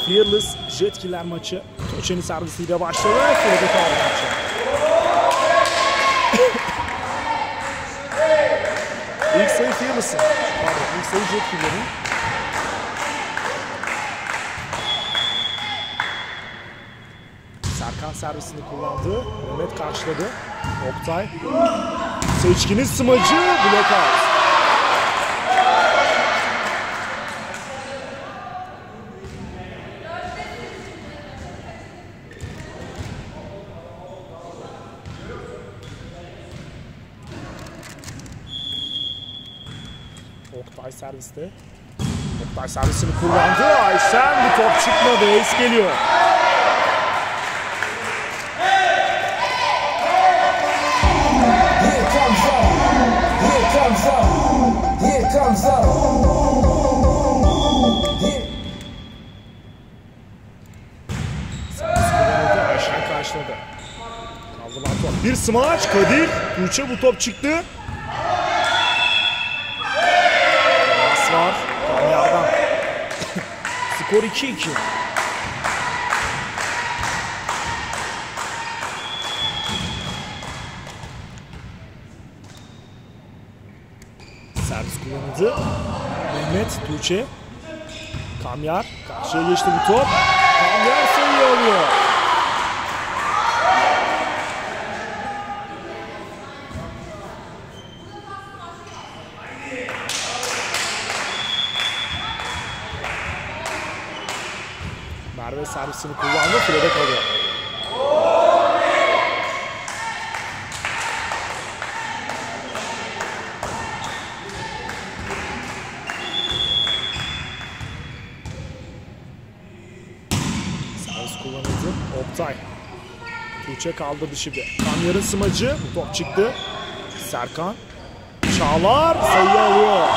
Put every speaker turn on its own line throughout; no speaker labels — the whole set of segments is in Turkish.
Fearless Jetkiler maçı. Tuğçe'nin servisiyle başladı. Sürede kaldı maçı. İlk sayı Fearless'ın. Pardon, ilk sayı Jetkiler'in. Serkan servisini kullandı. Mehmet karşıladı. Oktay. Seçkin'in smacı. Blackout. Oktay serviste. Oktay servisini kullandı. Ayşen, bu top çıkmadı. Ace geliyor. Ayşen karşıladı. Kaldılar top. Bir smaç. Kadir. Tuğçe, bu top çıktı. Pas var. Kanyar'dan. Skor 2-2. Servis kullanıldı. Mehmet, Tuğçe. Kamyar. Karşıya geçti bu top. Kamyar sayı alıyor. Merve servisini kullandı. Filede kalıyor. Servis kullanıldı. Oktay. Tuğçe kaldırdı şimdi. Kamyar'ın smacı. Bu top çıktı. Serkan. Çağlar sayı alıyor.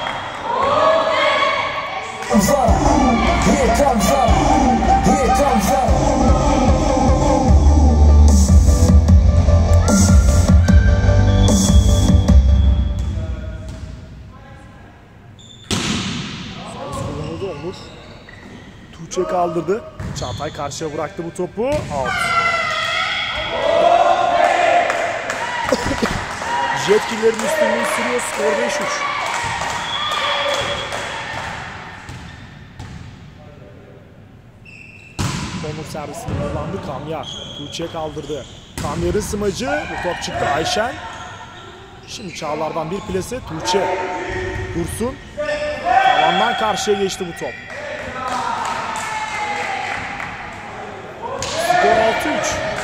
Onur. Tuğçe kaldırdı. Çağatay karşıya bıraktı bu topu. Out. Jetkillerin üstünlüğü sürüyor. Skor 5-3. Onur servisini kullandı. Kamyar. Tuğçe kaldırdı. Kamyar'ın smacı. Bu top çıktı. Ayşen. Şimdi Çağlar'dan bir plase. Tuğçe. Dursun. Tavandan karşıya geçti bu top. Skor 6-3.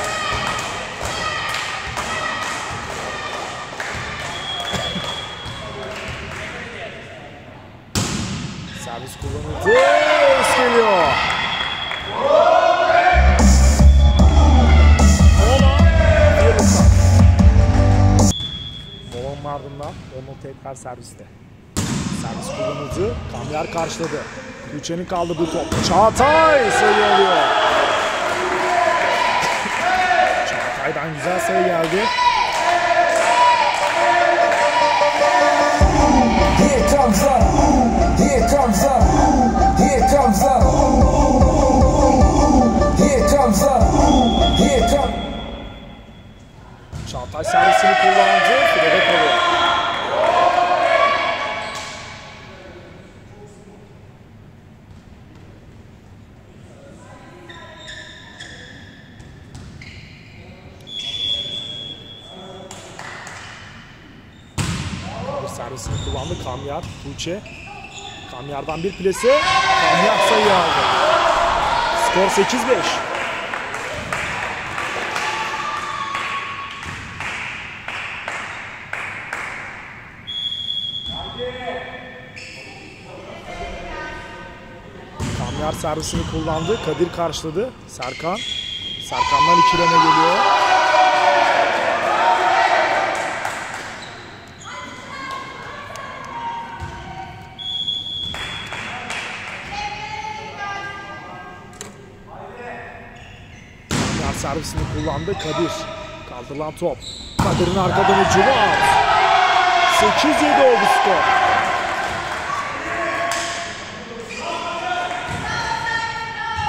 Servis kullanıldı. Es geliyor. Molanın ardından Onur tekrar serviste. Servis kullanıldı. Kamyar karşıladı. Tuğçe'nin kaldırdığı top. Çağatay sayı alıyor. Çağatay'dan güzel sayı geldi.
Here comes up. Here comes up. Here comes up. Here comes up. Here comes.
Çağatay servisini kullandı. Filede kalıyor. Servisini kullandı Kamyar. Tuğçe. Kamyar'dan bir plase. Kamyar sayı aldı. Skor 8-5. Kamyar servisini kullandı. Kadir karşıladı. Serkan. Serkan'dan ikileme geliyor. Servisini kullandı Kadir. Kaldırılan top. Kadir'in arkadan hücumu out. 8-7 oldu skor.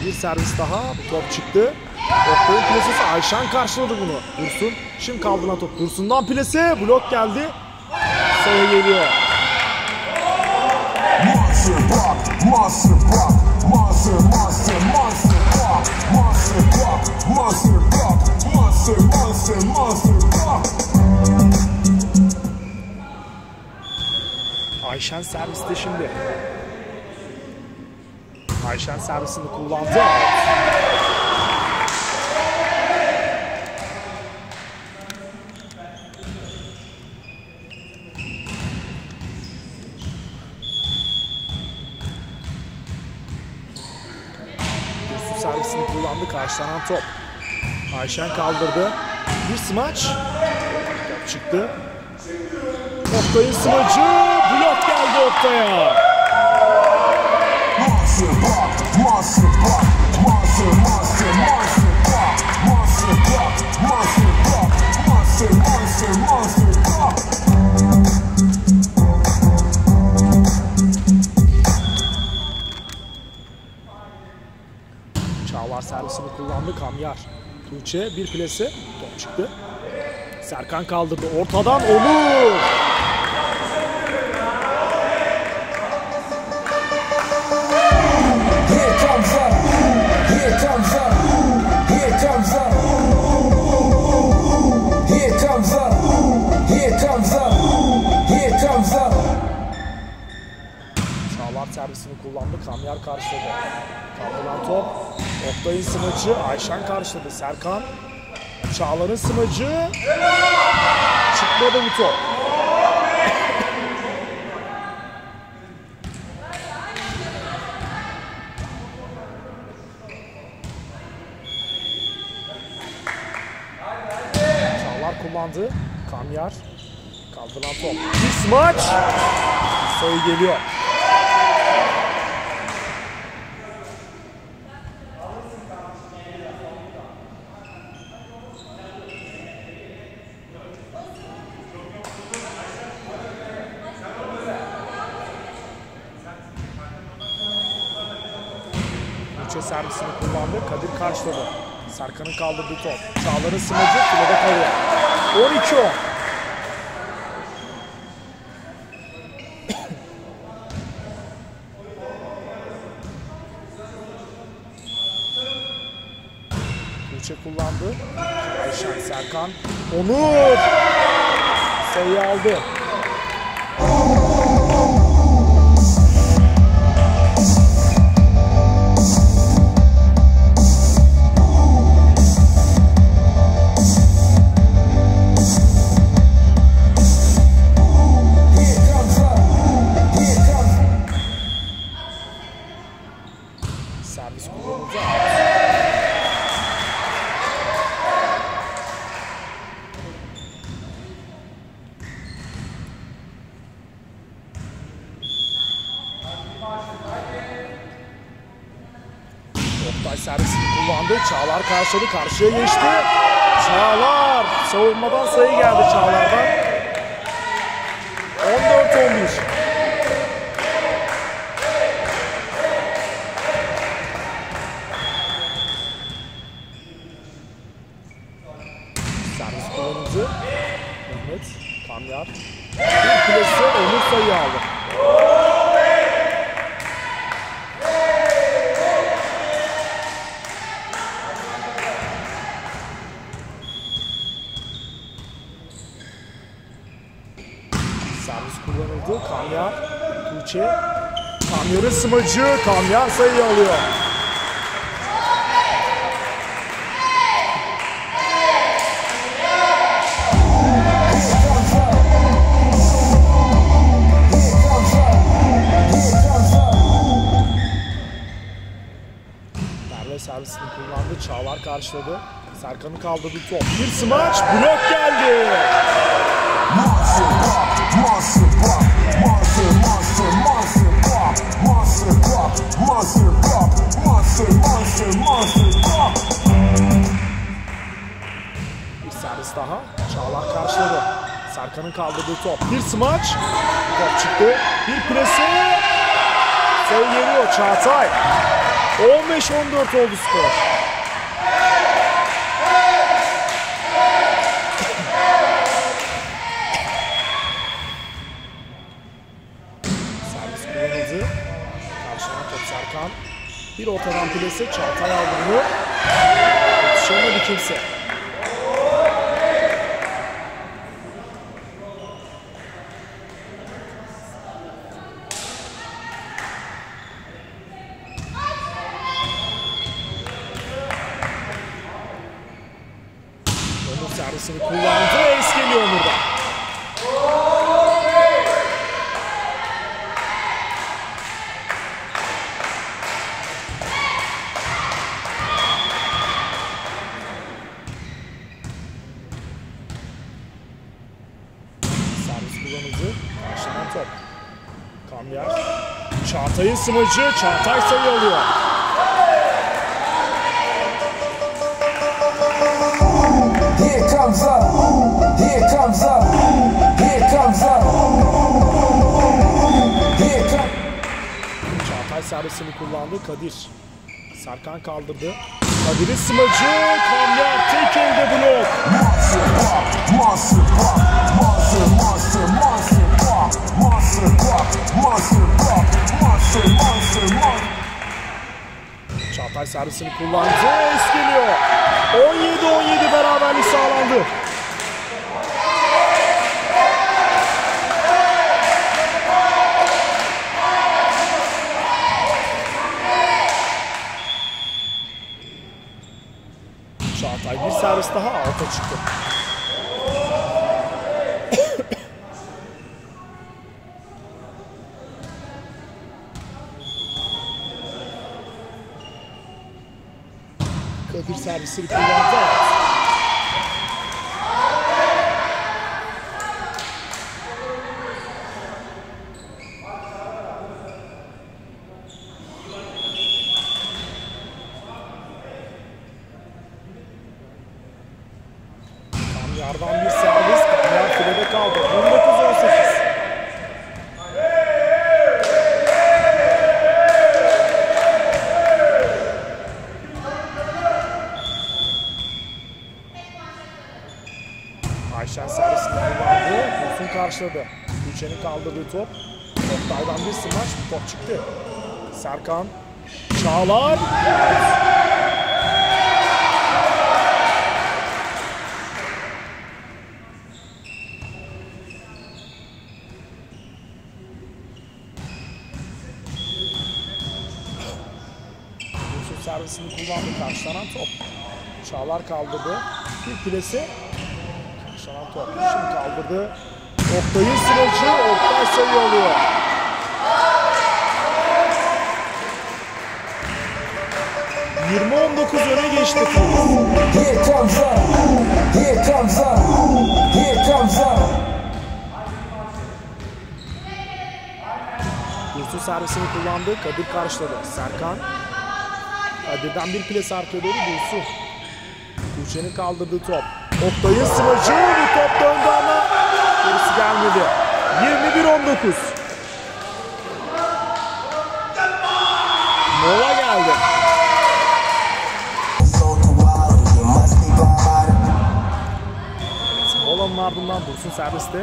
Bir servis daha. Bu top çıktı. Oktay'ın plasesi. Ayşen karşıladı bunu. Dursun. Şimdi kaldırılan top. Dursun'dan plase. Blok geldi. Sayı geliyor.
Monster pop, monster pop, monster, monster, monster pop, monster pop, monster pop, monster, monster, monster pop.
Ayşen serviste şimdi. Ayşen servisini kullandı. Dursun servisini kullandı. Karşılanan top. Ayşen kaldırdı. Bir smaç. Top çıktı. Oktay'ın smacı. Blok geldi Oktay'a.
Monster pop, monster pop, monster, monster, monster pop, monster pop, monster pop, monster, monster, monster pop.
Çağlar servisini kullandı. Kamyar. Tuğçe bir plase. Top çıktı. Serkan kaldırdı. Ortadan Onur.
Here comes up, here comes up, here comes up, here comes up, here comes up, here comes up.
Çağlar servisini kullandı. Kamyar karşıladı. Kaldırılan top. Oktay'ın smacı. Ayşen karşıladı. Serkan. Çağlar'ın smacı. Çıkmadı bu top. Çağlar kullandı. Kamyar. Kaldırılan top. Bir smaç. Sayı geliyor. Tuğçe servisini kullandı. Kadir karşıladı. Serkan'ın kaldırdığı top. Çağlar'ın smacı filede kalıyor. 12-10. Tuğçe kullandı. Ayşen, Serkan. Onur. Sayı aldı. Servis kullanıldı. Oktay servisini kullandı. Çağlar karşıladı. Karşıya geçti. Çağlar. Savunmadan sayı geldi Çağlar'dan. 14-11. Servis kullanıldı. Mehmet, Kamyar. Bir plase Onur sayı aldı. Servis kullanıldı. Kamyar, Tuğçe. Kamyar'ın smacı. Kamyar sayı alıyor. Merve servisini kullandı. Çağlar karşıladı. Serkan'ın kaldırdığı top. Bir smaç. Blok geldi.
Monster pop, monster pop, monster, monster, monster pop, monster pop, monster pop, monster, monster, monster pop.
Bir servis daha. Çağlar karşıladı. Serkan'ın kaldırdığı top. Bir smaç. Top çıktı. Bir plase. sayı geliyor. Çağatay. 15-14 oldu skor. Servis kullanıldı. Karşılanan top Serkan. Bir ortadan plase. Çağatay aldı bunu. Yetişemedi kimse. Servisini kullandı. Es geliyor Onur'dan. Servis kullanıldı. Karşılanan top. Kamyer. Çağatay'ın smacı. Çağatay sayı alıyor.
Here comes up, here comes up, here comes up, here comes.
Çağatay servisini kullandı. Kadir. Serkan kaldırdı. Kadir'in smacı. Kamyer tek elde blok.
Monster pop, monster, monster, monster pop, monster pop, monster pop, monster, monster, monster.
Çağatay servisini kullandı. Es geliyor. 17-17 beraberlik sağlandı. Çağatay bir servis daha alta çıktı. Kadir servisini kullandı. Kamyar'dan bir servis. Kamyar filede kaldı. 19-18. Ayşen servisini kullandı. Dursun karşıladı. Tuğçe'nin kaldırdığı top. Oktay'dan bir smaç. Top çıktı. Serkan. Çağlar. Dursun servisini kullandı. Karşılanan top. Çağlar kaldırdı. Bir plase. Karşılanan top. Şimdi kaldırdı. Oktay'ın sıracı. Oktay sayı alıyor. ...20-19 öne geçti.
Here comes up, here comes up, here comes up.
Dursun servisini kullandı. Kadir karşıladı. Serkan. Kadir'den bir plase arkaya doğru Dursun. Tuğçe'nin kaldırdığı top. Oktay'ın smacı. Bu top döndü ama gerisi gelmedi. 21-19. Mola geldi. Molanın ardından Dursun serviste.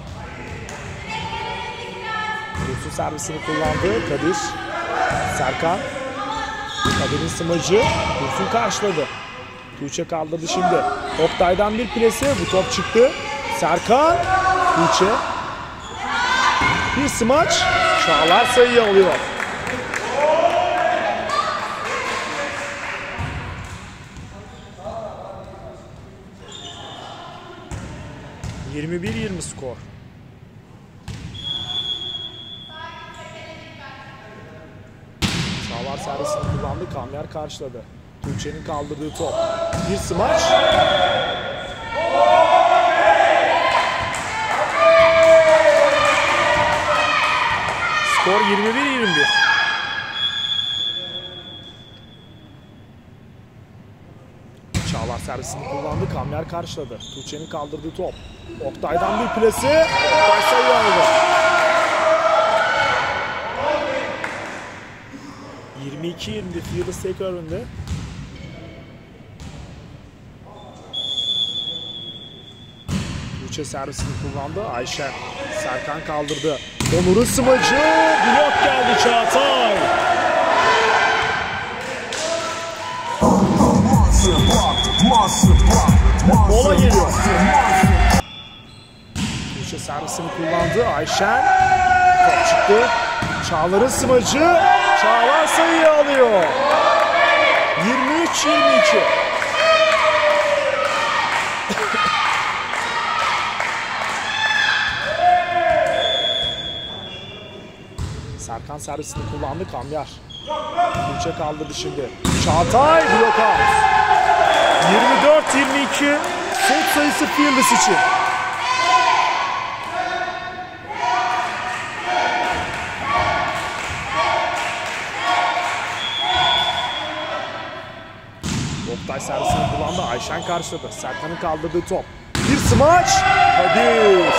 Dursun servisini kullandı. Kadir. Serkan. Kadir'in smacı. Dursun karşıladı. Tuğçe kaldırdı şimdi. Oktay'dan bir plase. Bu top çıktı. Serkan. Tuğçe. Bir smaç. Çağlar sayıyı alıyor. ...21-20 skor. Çağlar servisini kullandı. Kamyer karşıladı. Tuğçe'nin kaldırdığı top. Bir smaç. Skor 21-21. Çağlar servisini kullandı. Kamyer karşıladı. Tuğçe'nin kaldırdığı top. Oktay'dan bir plase. Oktay sayı aldı. 22-20 Fearless tekrar önde. Tuğçe servisini kullandı. Ayşen. Serkan kaldırdı. Onur'un smacı. Blok geldi Çağatay. Mola geliyor. Tuğçe servisini kullandı. Ayşen. Top çıktı. Çağlar'ın smacı. Çağlar sayıyı alıyor. 23-22. Serkan servisini kullandı. Kamyar. Tuğçe kaldırdı şimdi. Çağatay blok out. 24-22 set sayısı Fearless için. Oktay servisini kullandı. Ayşen karşıladı. Serkan'ın kaldırdığı top. Bir smaç. Kadir.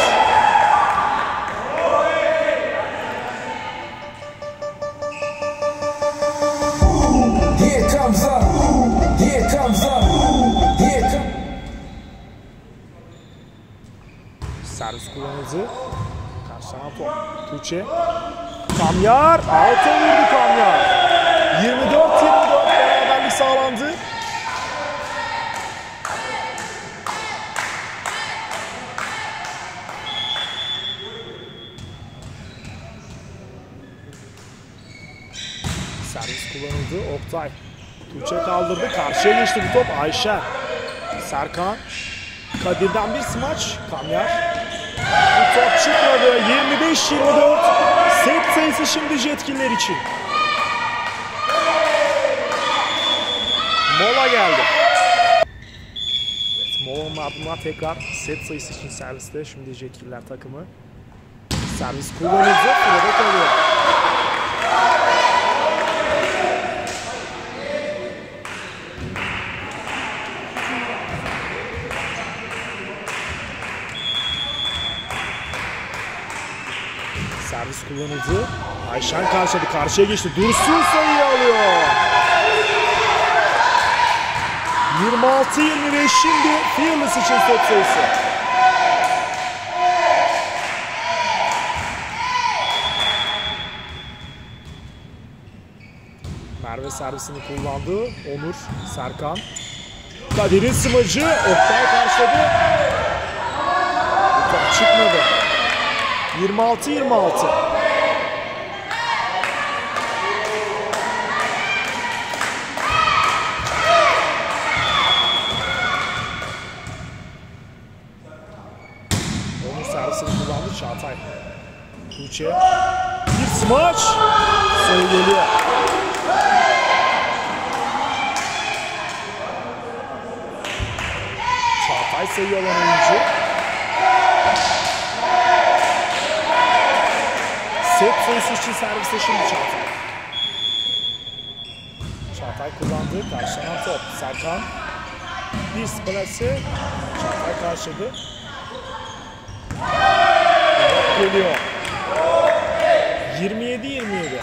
Servis kullanıcı. Karşılanan top. Tuğçe. Kamyar. Alta vurdu Kamyar. 24-24 beraberlik sağlandı. Servis kullanıldı. Oktay. Tuğçe kaldırdı. Karşıya geçti bu top. Ayşen. Serkan. Kadir'den bir smaç. Kamyar. Bu top çıkmadı. 25-24. Set sayısı şimdi Jetkinler için. Mola geldi. Evet, molanın ardından tekrar set sayısı için serviste. Şimdi Jetkinler takımı. Servis kullanıldı. Sırada kalıyor. Servis kullanıldı. Ayşen karşıladı. Karşıya geçti. Dursun sayıyı alıyor. 26-25 şimdi Fearless için set sayısı. Merve servisini kullandı. Onur, Serkan. Kadir'in smacı. Oktay karşıladı. Bu top çıkmadı. 26-26. Onun servisini kullandı Çağatay. Tuğçe. Bir smaç. Sayı geliyor. Çağatay sayı alan oyuncu. Set sayısı için serviste şimdi Çağatay. Çağatay kullandı. Karşılanan top. Serkan. Bir splash'ı. Çağatay karşıladı. Blok geliyor. 27-27.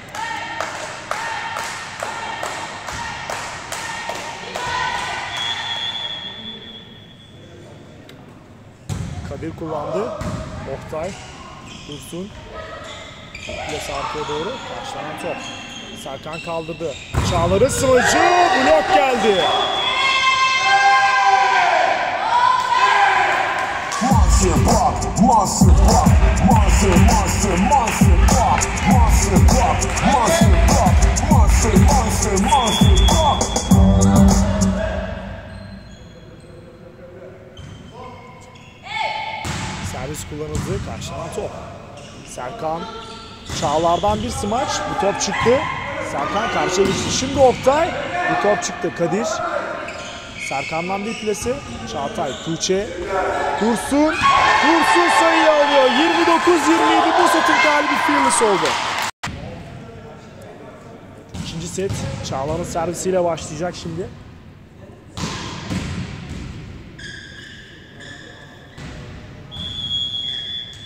Kadir kullandı. Oktay. Dursun. Plase arkaya doğru. Karşılanan top. Serkan kaldırdı. Çağlar'ın smacı. Blok geldi. Servis kullanıldı. Karşılanan top. Serkan. Çağlar'dan bir smaç. Bu top çıktı. Serkan karşıya geçti. Şimdi Oktay. Bu top çıktı. Kadir. Serkan'dan bir plase. Çağatay. Tuğçe. Dursun. Dursun sayıyı alıyor. 29-27 bu setin galibi Fearless oldu. İkinci set Çağlar'ın servisiyle başlayacak şimdi.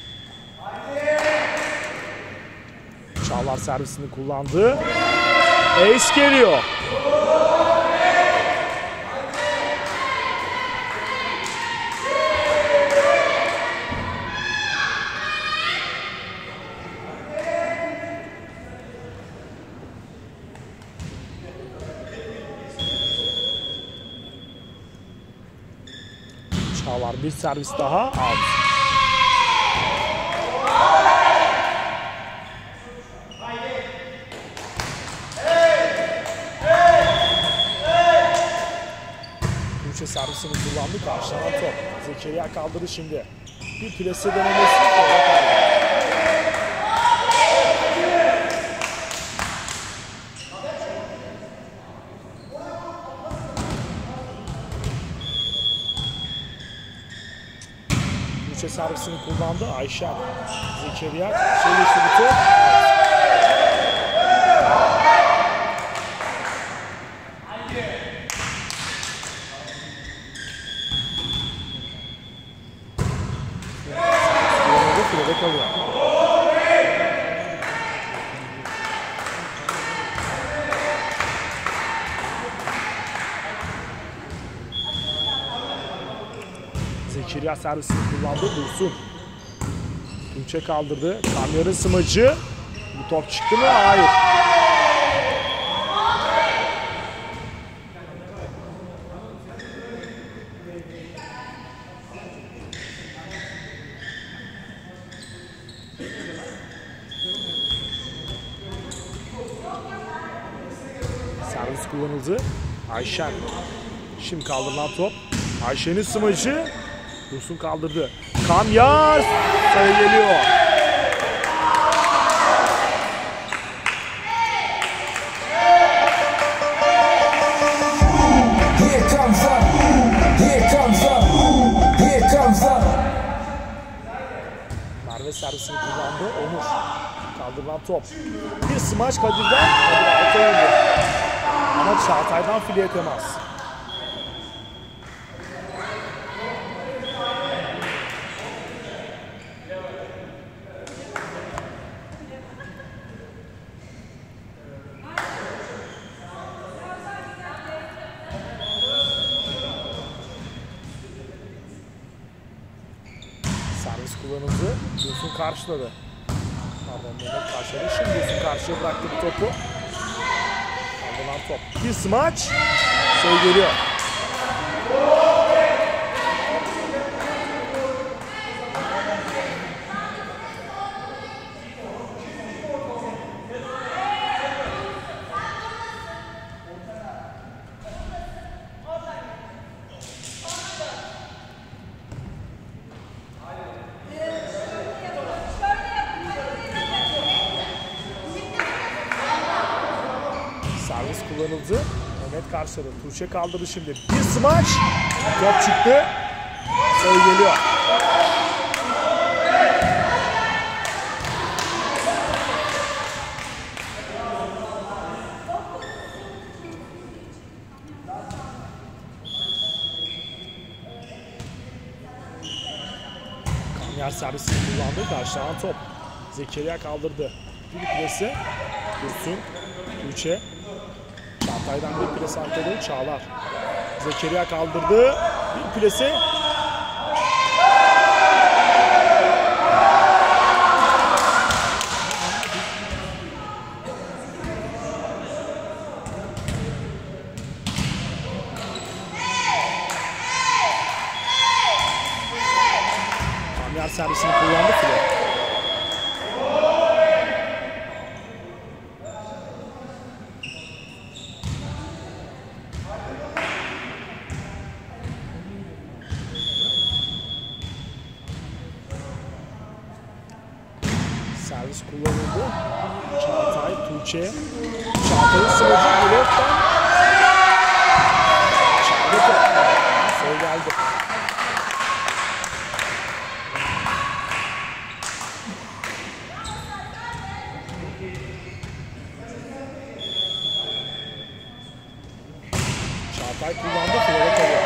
Çağlar servisini kullandı. Ace geliyor. Çağlar bir servis daha out. Tuğçe servisini kullandı. Karşılanan top. Zekeriya kaldırdı şimdi. Bir plase denemesi. Tuğçe servisini kullandı. Ayşen. Zekeriya. Şeyleşti bu top. Filede kalıyor. Zekeriya servisini kullandı. Dursun. Tuğçe kaldırdı. Kamyonun smacı. Bu top çıktı mı? Hayır. Servis kullanıldı. Ayşen. Şimdi kaldırılan top. Ayşen'in smacı. Dursun kaldırdı. Kamyar sayı geliyor.
Here comes up. Here comes up. Here comes up.
Merve servisini kullandı. Onur. Kaldırılan top. Bir smaç Kadir'den. Kadir altı oldu. Ama Çağatay'dan fileye temas. Servis kullanıldı. Dursun karşıladı. Pardon, Mehmet karşıladı. Şimdi Dursun karşıya bıraktı bu topu. Kaldırılan top. Bir smaç. Sayı geliyor. Servis kullanıldı. Mehmet karşıladı. Tuğçe kaldırdı şimdi. Bir smaç. Top çıktı. Sayı geliyor. Kamyar servisini kullandı. Karşılanan top. Zekeriya kaldırdı. Bir plase. Dursun. Tuğçe. Çağatay'dan bir plase arkadı. Çağlar. Zekeriya kaldırdı. Bir plase. Kamyar servisini kullandı file. Servis kullanıldı. Çağatay, Tuğçe. Çağatay'ın sıracı bloktan. Çağatay top. Sayı geldi. Çağatay kullandı. Filede kalıyor.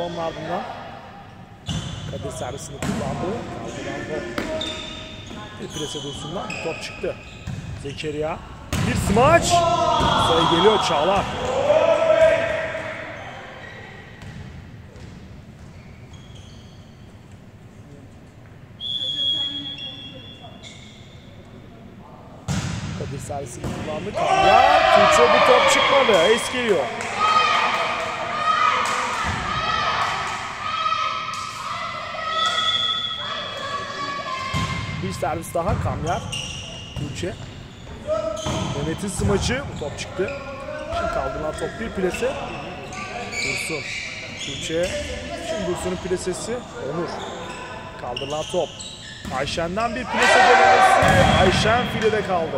Molan'ın ardından. Kadir servisini kullandı. Kaldıran top. Bir prese Dursun'dan top çıktı. Zekeriya. Bir smaç. Sayı geliyor Çağlar. Kadir servisini kullandı. Kamyar. Tuğçe bu top çıkmadı. Es geliyor. Bir servis daha Kamyar. Tuğçe. Mehmet'in smacı. Bu top çıktı. Şimdi kaldırılan top bir plase. Dursun. Tuğçe. Şimdi Dursun'un plasesi. Onur. Kaldırılan top. Ayşen'den bir plase denemesi. Ayşen filede kaldı.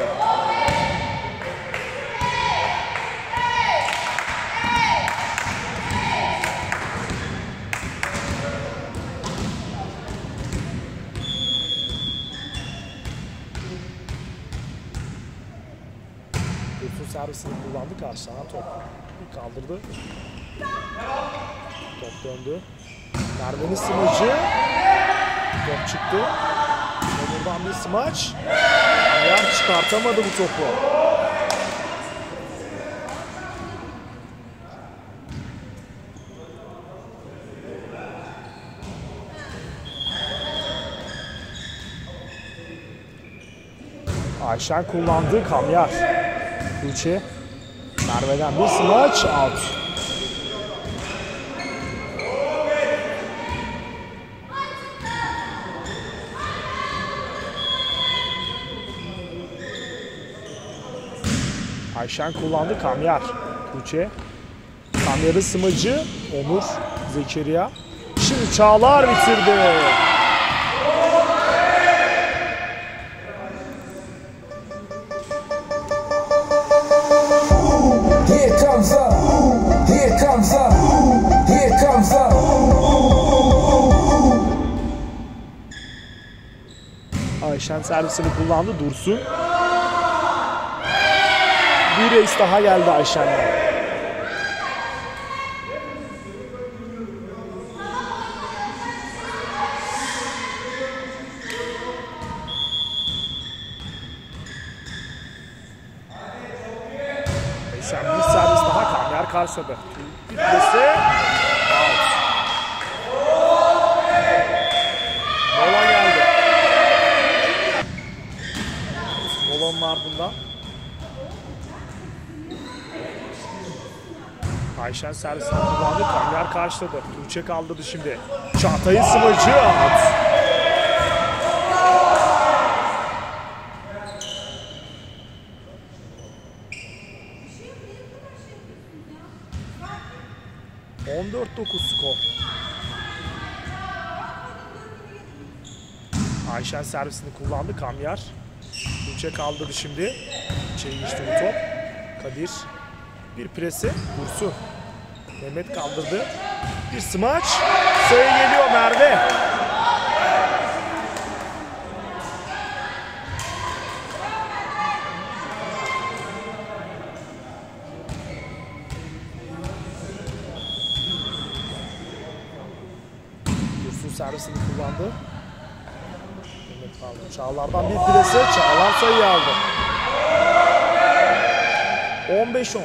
Dursun servisini kullandı, karşılanan top. Bir kaldırdı. Top döndü. Merve'nin smacı. Top çıktı. Onur'dan bir smaç. Ayar çıkartamadı bu topu. Ayşen kullandı. Kamyar. Tuğçe. Merve'den bir smaç. Out. Ayşen kullandı. Kamyar. Tuğçe. Kamyar'ın smacı. Onur. Zekeriya. Şimdi Çağlar bitirdi.
Here comes up. Here comes up. Here comes up.
Ayşen servisini kullandı. Dursun. Bir ace daha geldi Ayşen'den. Ayşen bir servis daha, Kamyar karşıladı. Bir plase. Out. Mola geldi. Molanın ardından Ayşen servisini kullandı. Kamyar karşıladı. Tuğçe kaldırdı şimdi. Çağatay'ın smacı. Out. ...14-9 skor. Ayşen servisini kullandı. Kamyar. Tuğçe kaldırdı şimdi. İçeri geçti bu top. Kadir. Bir presi. Dursun. Mehmet kaldırdı. Bir smaç. Sayı geliyor Merve. Dursun servisini kullandı. Mehmet kaldı. Çağlar'dan bir presi. Çağlar sayıyı aldı. 15-10.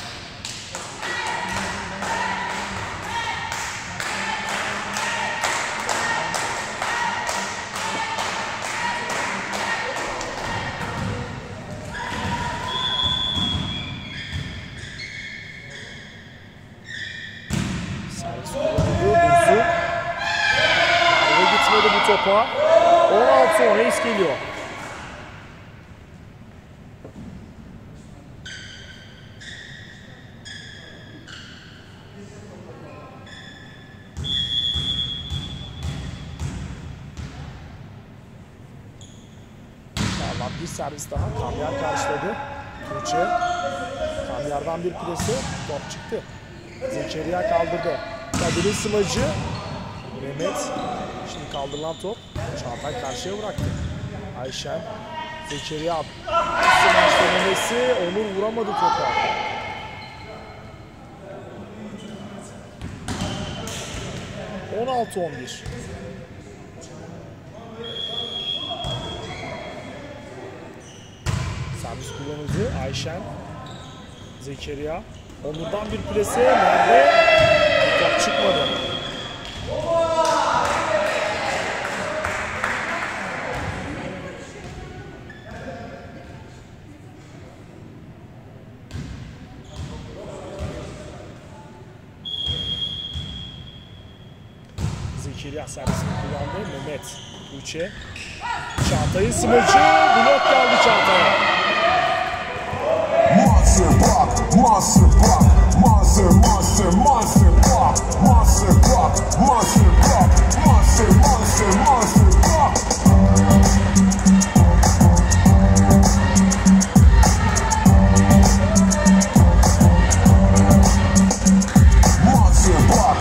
Servis kullanıldı. Dursun. Merve gitmedi bu topa. 16-10 ace geliyor. Bir servis daha. Kamyar karşıladı. Tuğçe. Kamyar'dan bir presi. Top çıktı. Zekeriya kaldırdı. Kadir'in smacı. Mehmet. Şimdi kaldırılan top. Çağatay karşıya bıraktı. Ayşen. Zekeriya. Smaç denemesi. Onur vuramadı topa. 16-11. Servis kullanıldı. Ayşen. Zekeriya. Onur'dan bir plase. Merve. Top çıkmadı. Zekeriya servisini kullandı. Mehmet. Tuğçe. Çağatay'ın smacı. Blok geldi Çağatay'a.
Monster pop, monster pop, monster, monster, monster pop, monster pop, monster pop, monster, monster, monster pop. Monster pop.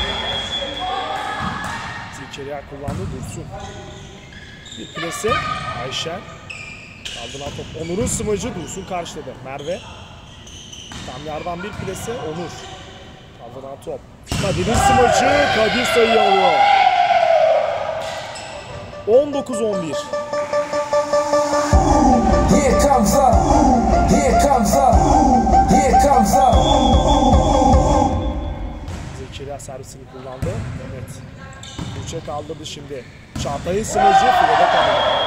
Zekeriya kullandı. Dursun. Bir plase. Ayşen. Aldılar top. Onur'un smacı. Dursun karşıladı. Merve. Tam yerden bir plase. Onur. Aldılar top. Kadir'in smacı. Kadir sayıyı alıyor. 19-11.
Here comes up, here comes up, here comes up.
Zekeriya servisini kullandı. Mehmet. Tuğçe kaldırdı şimdi. Çağatay'ın smacı. Filede kaldı.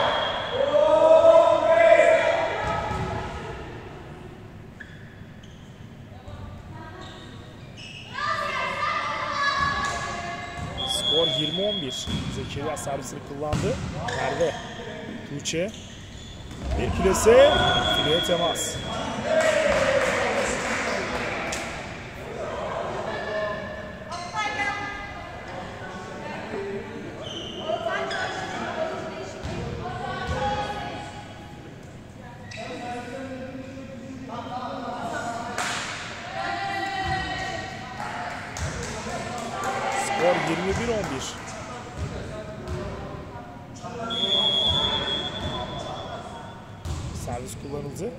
Skor 20-11. Zekeriya servisini kullandı. Merve. Tuğçe. Bir plase. Fileye temas. Skor 21-11. Servis kullanıldı.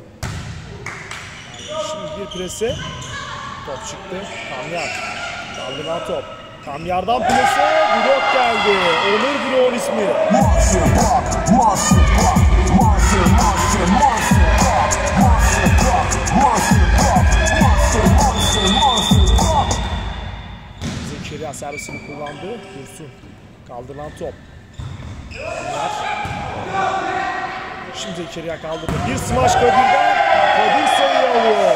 Şimdi bir prese. Top çıktı. Kamyar. Kaldıran top. Kamyar'dan plase. Blok geldi. Onur bloğun ismi.
Monster pop, monster pop, monster, monster, monster pop, monster pop, monster pop, monster, monster, monster pop.
Zekeriya servisini kullandı. Dursun. Kaldırılan top. Kamyar. Şimdi Zekeriya kaldırdı. Bir smash Kadir'den. Kadir sayıyı alıyor.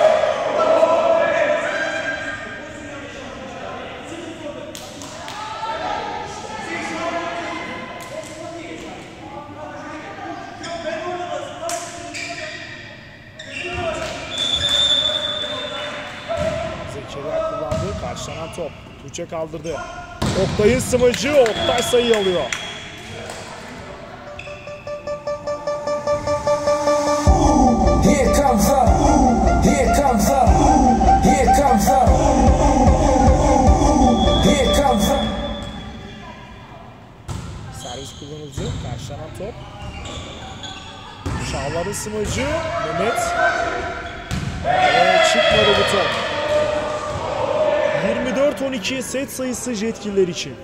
Zekeriya kullandı. Karşılanan top. Tuğçe kaldırdı. Oktay'ın smacı. Oktay sayıyı alıyor.
Here comes up, here comes up, here comes up, here comes up.
Servis kullanıldı. Karşılanan top. Çağlar'ın smacı. Mehmet. Çıkmadı bu top. 24-12 set sayısı Jetkiller için.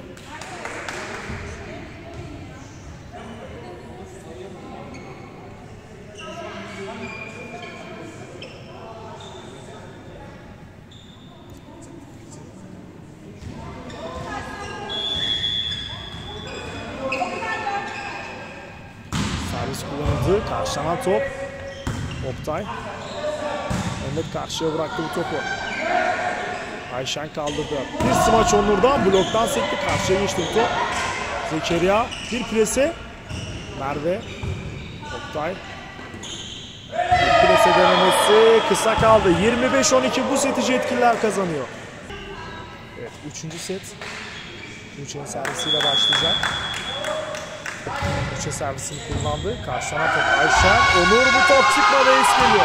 Servis kullanıldı. Karşılanan top. Oktay. Mehmet karşıya bıraktı bu topu. Ayşen kaldırdı. Bir smaç Onur'dan. Bloktan sekti. Karşıya geçti bu top. Zekeriya. Bir plase. Merve. Oktay. Bir plase denemesi. Kısa kaldı. 25-12 bu seti Jetkiller kazanıyor. Evet. 3. set. Tuğçe'nin servisiyle başlayacak. Tuğçe servisini kullandı. Karşılanan top Ayşen. Onur bu top çıkmadı. Es geliyor.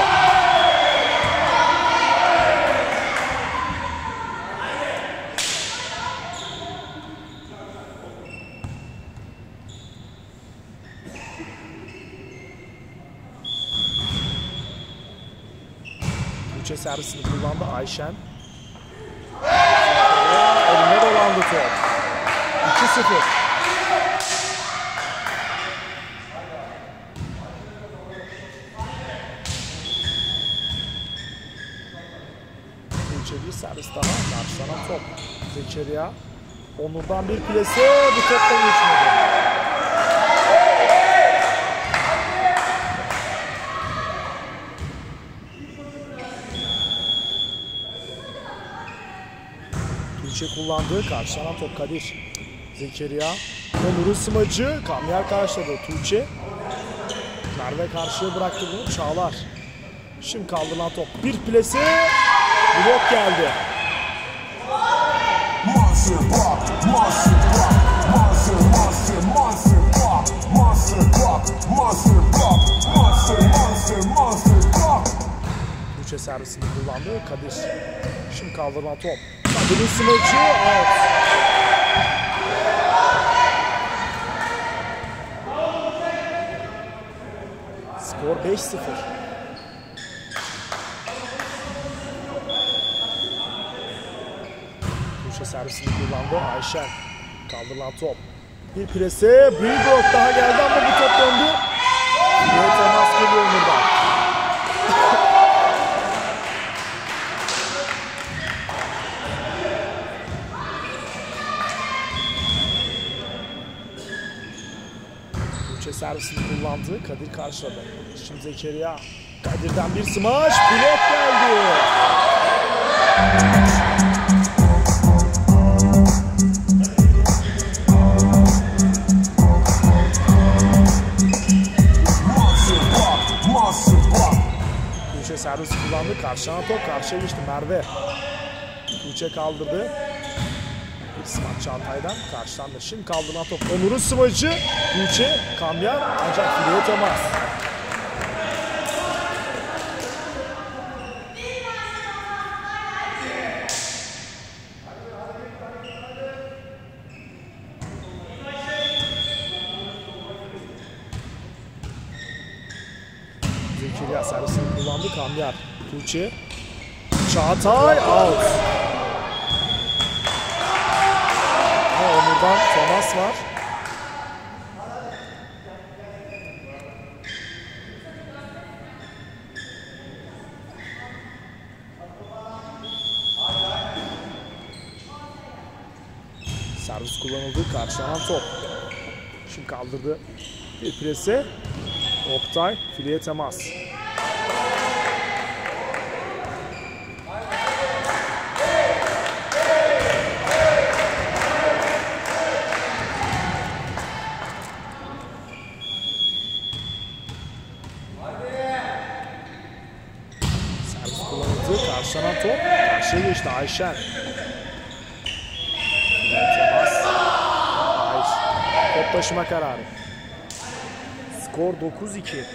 Tuğçe servisini kullandı. Ayşen. Eline dolandı top. 2-0. Tuğçe bir servis daha. Karşılanan top. Zekeriya. Onur'dan bir plase. Bu toptan geçmedi. Tuğçe kullandığı karşılanan top Kadir. Zekeriya. Onur'un smacı. Kamyer karşıladı. Tuğçe. Merve karşıya bıraktı bunu. Çağlar. Şimdi kaldırılan top. Bir plase. Blok geldi.
Monster pop, monster pop, monster, monster, monster pop, monster pop, monster pop, monster, monster, monster pop.
Tuğçe servisini kullandı. Kadir. Şimdi kaldırılan top. Kadir'in smacı. Out. Skor 5-0. Tuğçe servisini kullandı. Ayşen. Kaldırılan top. Bir prese. Bir blok daha geldi ama bu top döndü. Bir temas geliyor Onur'dan. Tuğçe servisini kullandı. Kadir karşıladı. Şimdi Zekeriya. Kadir'den bir smaç. Blok geldi. Tuğçe servisi kullandı. Karşılanan top karşıya geçti. Merve. Tuğçe kaldırdı. Bir smaç Çağatay'dan karşılandı. Şimdi kaldırılan top. Onur'un smacı. Tuğçe. Kamyer. Ancak fileye temas. Zekeriya servisini kullandı. Kamyer. Tuğçe. Çağatay. Out. Onur'dan temas var. Servis kullanıldı. Karşılanan top. Şimdi kaldırdı. Bir prese. Oktay. Fileye temas. Karşılanan top. Karşıya geçti Ayşen. Temas. Hayır. Top taşıma kararı. Skor 9-2.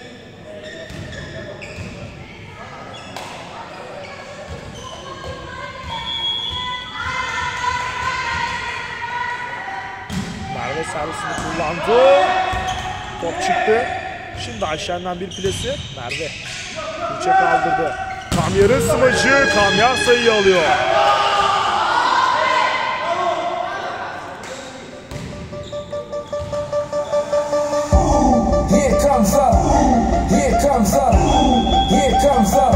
Merve servisini kullandı. Top çıktı. Şimdi Ayşen'den bir plesi. Merve. Tuğçe kaldırdı. Kamyer'in smacı. Kamyer sayıyı alıyor.
Here comes up, here comes up, here comes up.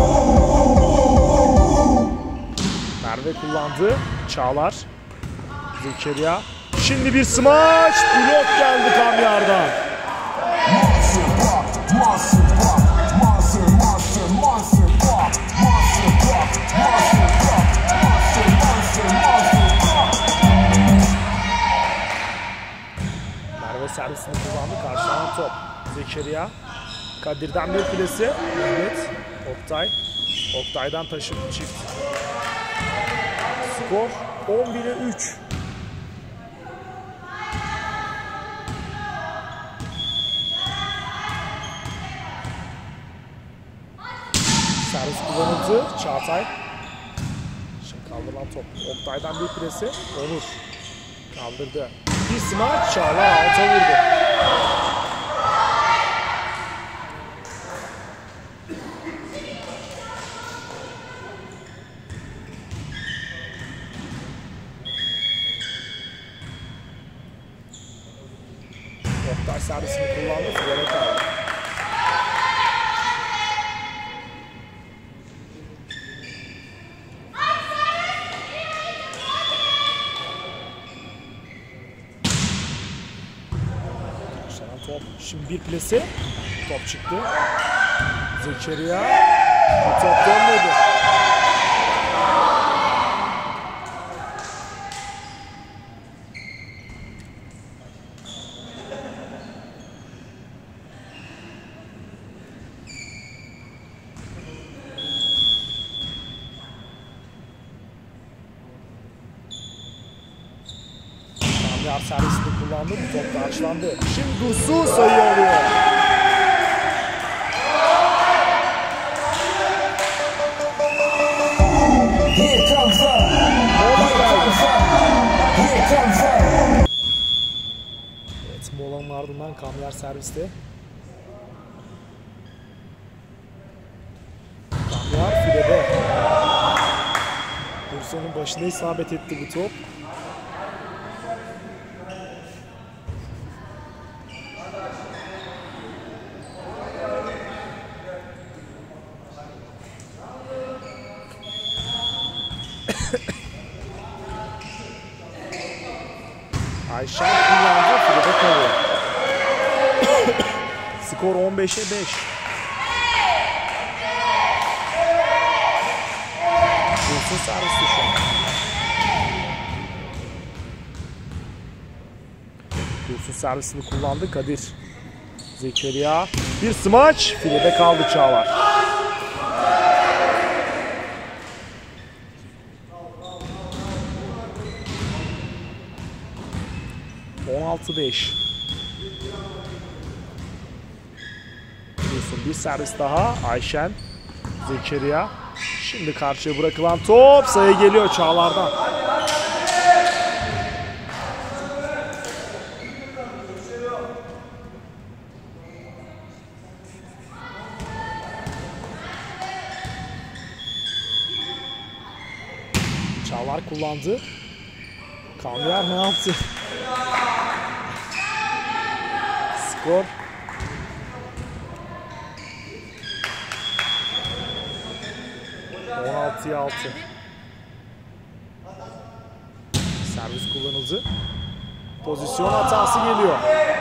Merve kullandı. Çağlar. Zekeriya. Şimdi bir smaç. Blok geldi Kamyer'dan.
Monster pop, monster pop, monster, monster, monster pop, monster pop, monster pop, monster, monster, monster pop.
Merve servisini kullandı. Karşılanan top. Zekeriya. Kadir'den bir plesi. Mehmet. Oktay. Oktay'dan taşıdı çift. Skor 11'e 3. Servis kullanıldı. Çağatay. Şimdi kaldırılan top. Oktay'dan bir presi. Onur. Kaldırdı. Bir smaç. Çağlar alta vurdu. Oktay servisini kullandı. Filede kaldı. Top. Şimdi bir plase. Top çıktı. Zekeriya. Bu top dönmedi. Kamyar servisini kullandı. Bu top karşılandı. Şimdi Dursun sayı alıyor. Evet, molanın ardından Kamyar serviste. Kamyar filede. Dursun'un başına isabet etti bu top. Ayşen kullandı, filede kalıyor. Skor 15'e 5. Dursun servisi şu an. Dursun servisini kullandı Kadir. Zekeriya. Bir smaç. Filede kaldı Çağlar. Bir servis daha. Ayşen. Zekeriya. Şimdi karşıya bırakılan top. Sayı geliyor Çağlar'dan. Çağlar kullandı. Kamyar ne yaptı? Skor 16'ya 6. Servis kullanıldı. Pozisyon hatası geliyor.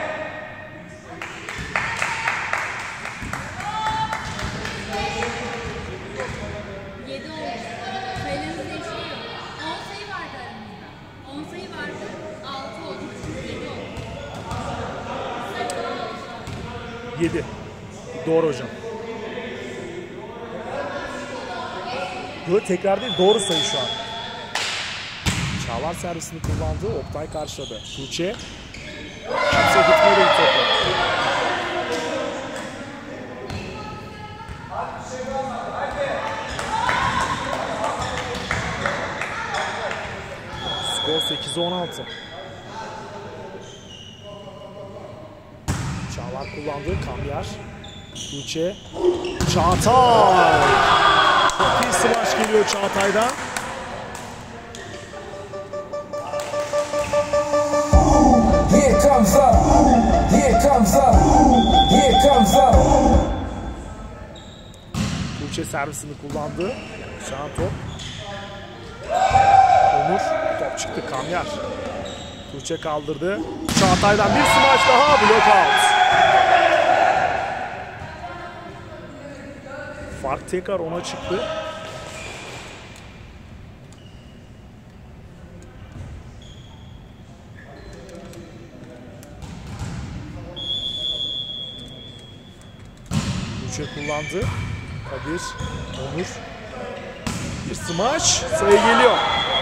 Yedi. Doğru hocam. Bu tekrar değil, doğru sayı şu an. Çağlar servisini kullandı. Oktay karşıladı. Tuğçe. Kimse gitmedi bu topu. Skor 8'e 16. Çağlar kullandı. Kamyar. Tuğçe. Çağatay. Çok iyi smaç geliyor Çağatay'dan.
Here comes up. Here comes up. Here comes up.
Tuğçe servisini kullandı. Şu an top. Onur. Top çıktı. Kamyar. Tuğçe kaldırdı. Çağatay'dan bir smaç daha. Block out. Fark tekrar ona çıktı. Tuğçe kullandı. Kadir, Onur. Bir smaç. Sayı geliyor.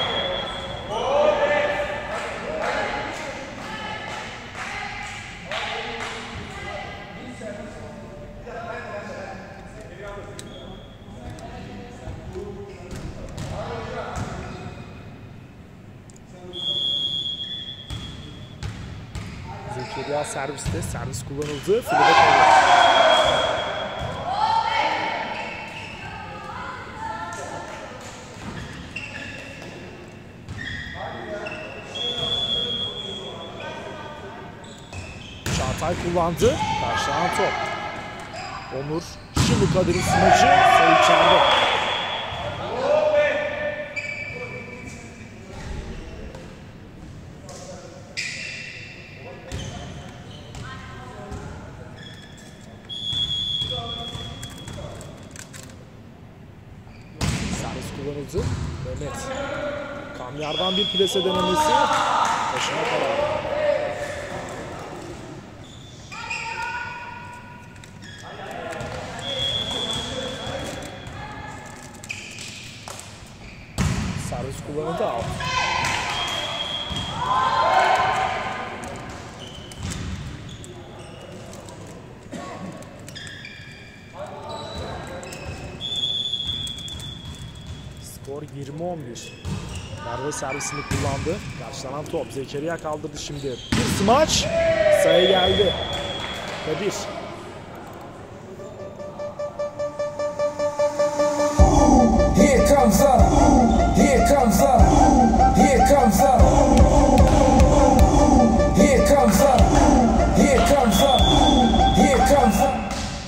Zekeriya serviste. Servis kullanıldı. Filede kalıyor. Çağatay kullandı. Karşılanan top. Onur. Şimdi Kadir'in smacı. Sayı içeride. Servis kullanıldı. Mehmet. Kamyardan bir plase denemesi. Başına karar. Servis kullanıldı. Out. Skor 20-11. Merve servisini kullandı. Karşılanan top. Zekeriya kaldırdı şimdi. Bir smaç. Sayı geldi. Kadir.
Here comes up. Here comes up. Here comes up. Here comes up. Here comes up. Here comes up.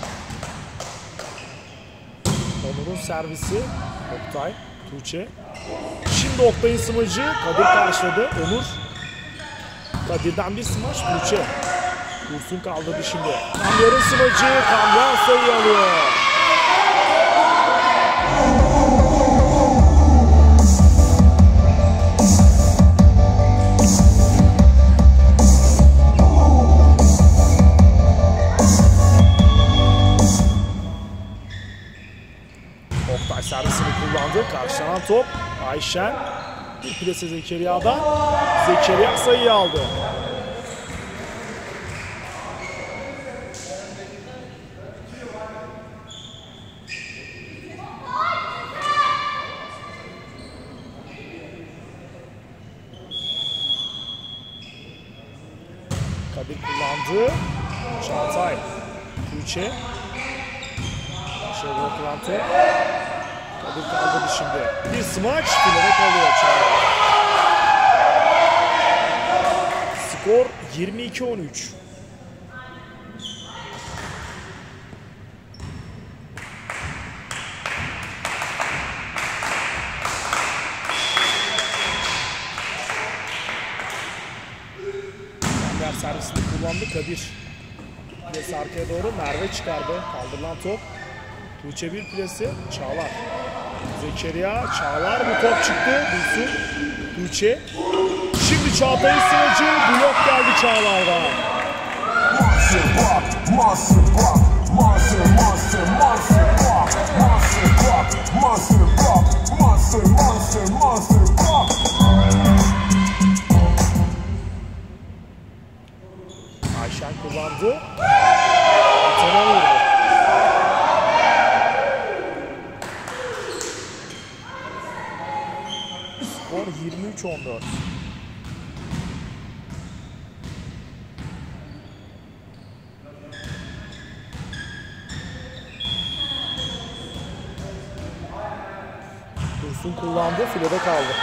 Onur'un servisi. Oktay. Tuğçe. Şimdi Oktay'ın smacı. Kadir karşıladı. Onur. Kadir'den bir smaç. Tuğçe. Dursun kaldırdı şimdi. Kamyar'ın smacı. Kamyar sayı alıyor. Oktay servisini kullandı. Karşılanan top. Ayşen. Bir plase Zekeriya'dan. Zekeriya sayıyı aldı. Kadir kullandı. Çağatay. Tuğçe. Şey bırakılan top. Kadir kaldırdı şimdi. Bir smaç. Filere kalıyor Çağatay. Skor 22-13. Kamber servisini kullandı Kadir. Plase arkaya doğru Merve çıkardı. Kaldırılan top. Tuğçe bir plase. Çağlar. Zekeriya. Çağlar bu top çıktı. Dursun. Tuğçe. Şimdi Çağatay'ın sınıcı. Blok geldi Çağlar'dan.
Monster pop, monster pop, monster, monster, monster pop, monster pop, monster pop, monster, monster, monster pop.
Ayşen kullandı. Antena vurdu. Skor 23-14. Dursun kullandı. Filede kaldı.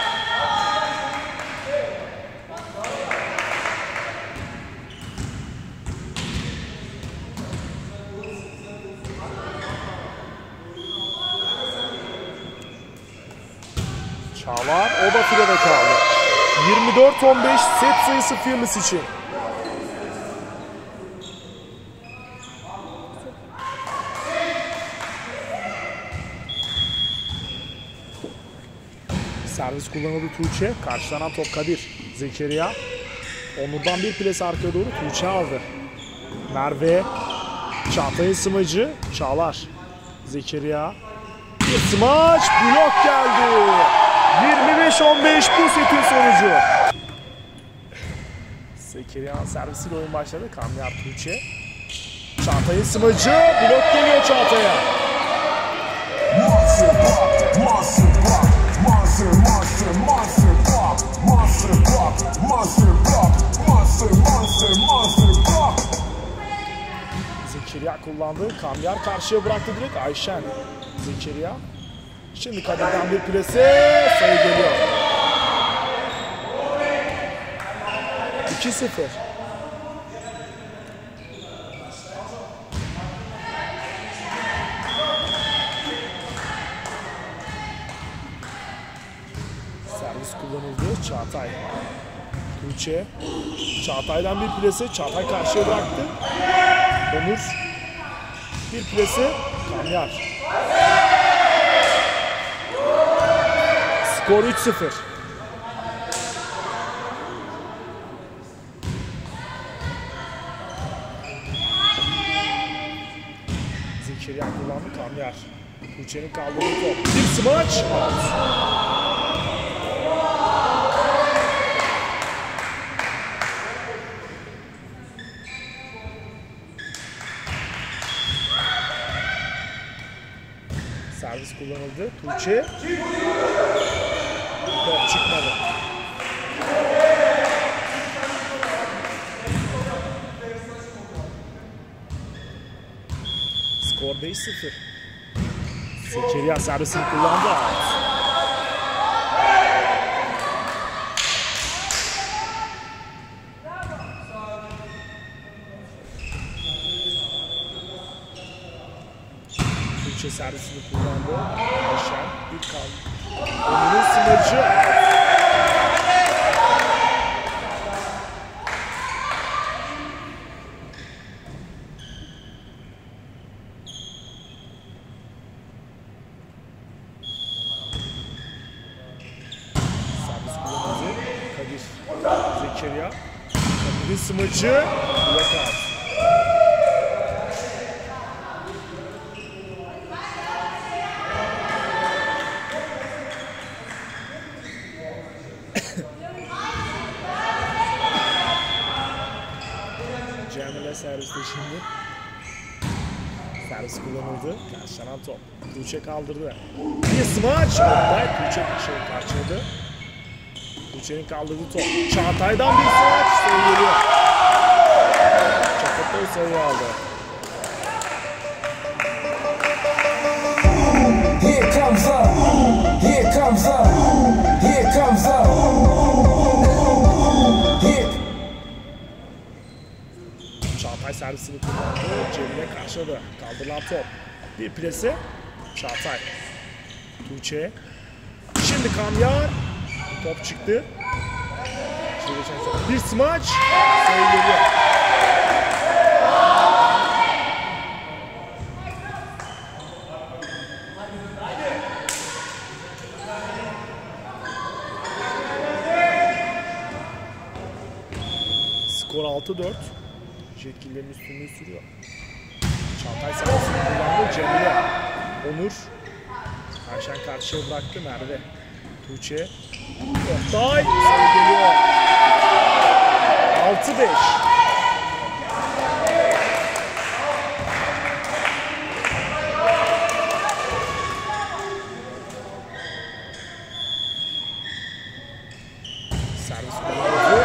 Çağlar, o da filede kaldı. 24-15 set sayısı Fearless için. Servis kullanıldı Tuğçe. Karşılanan top Kadir. Zekeriya. Onur'dan bir plase arkaya doğru Tuğçe aldı. Merve. Çağatay'ın smacı. Çağlar. Zekeriya. Bir smaç. Blok geldi. 25-15 bu setin sonucu. Zekeriya'nın servisiyle oyun başladı. Kamyar Tuğçe. Çağatay'ın smacı. Blok geliyor Çağatay'a.
Monster pop, monster pop, monster, monster, monster pop, monster pop, monster pop, monster, monster, monster pop.
Zekeriya kullandı. Kamyar karşıya bıraktı direkt. Ayşen. Zekeriya. Şimdi Kadir'den bir plase. Sayı geliyor. 2-0. Çağatay. Tuğçe. Çağatay'dan bir plase. Çağatay karşıya bıraktı. Onur. Bir plase. Kamyar. Skor 3-0. Zekeriya kullandı. Kamyar. Tuğçe'nin kaldırdığı top. Bir smaç. Servis kullanıldı. Tuğçe. Top çıkmadı. Skor 5-0. Zekeriya servisini kullandı. Tuğçe servisini kullandı. Ayşen bir kaldı. Onur'un smacı. Zekeriya. Kadir'in smacı. Blackout. Cemile serviste şimdi. Servis kullanıldı. Karşılanan top. Tuğçe kaldırdı. Bir smaç. Tuğçe karşıladı. Tuğçe'nin kaldırdığı top. Çağatay'dan bir smaç. Sayı geliyor. Çakatay sayı aldı.
Here comes up. Here comes up. Here comes up.
Çağatay servisini kullandı. Cemile karşıladı. Kaldırılan top. Bir plase. Çağatay. Tuğçe. Şimdi Kamyar. Top çıktı. Bir smaç. Sayı geliyor. Skor 6-4. Yetkililerin üstünlüğü sürüyor. Çağatay servisini kullandı. Cemile. Onur. Ayşen karşıya bıraktı. Merve. Tuğçe. Oktay. Sayı geliyor. 6-5. Servis kullanıldı.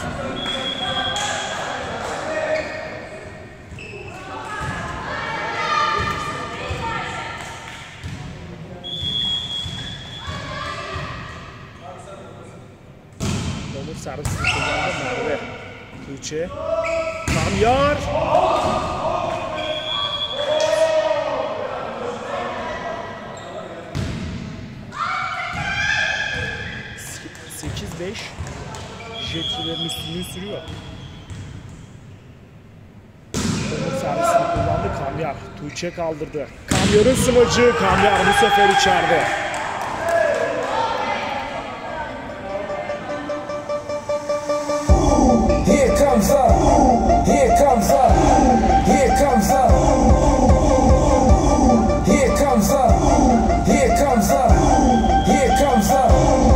Onur servisini kullandı. Merve. Tuğçe. Kamyar. Jetçilerin üstünlüğü sürüyor. Onur servisini kullandı. Kamyar. Tuğçe kaldırdı. Kamyar'ın smacı. Kamyar bu sefer içeride.
Here comes up. Here comes up. Here comes up. Here comes up. Here comes up. Here comes up.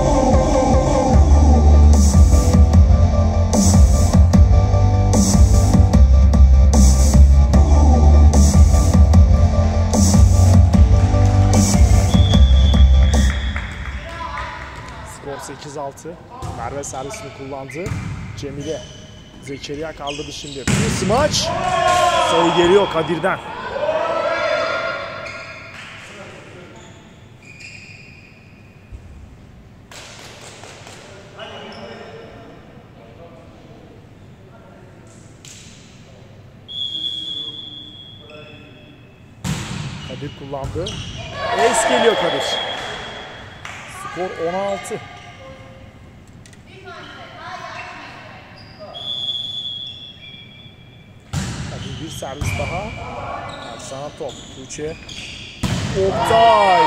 Skor 8-6. Merve servisini kullandı. Cemile. Zekeriya kaldırdı şimdi. Bir smaç. Sayı geliyor Kadir'den. Kadir kullandı. Ace geliyor Kadir. Skor 16. Bir servis daha. Sana top. Tuğçe. Oktay.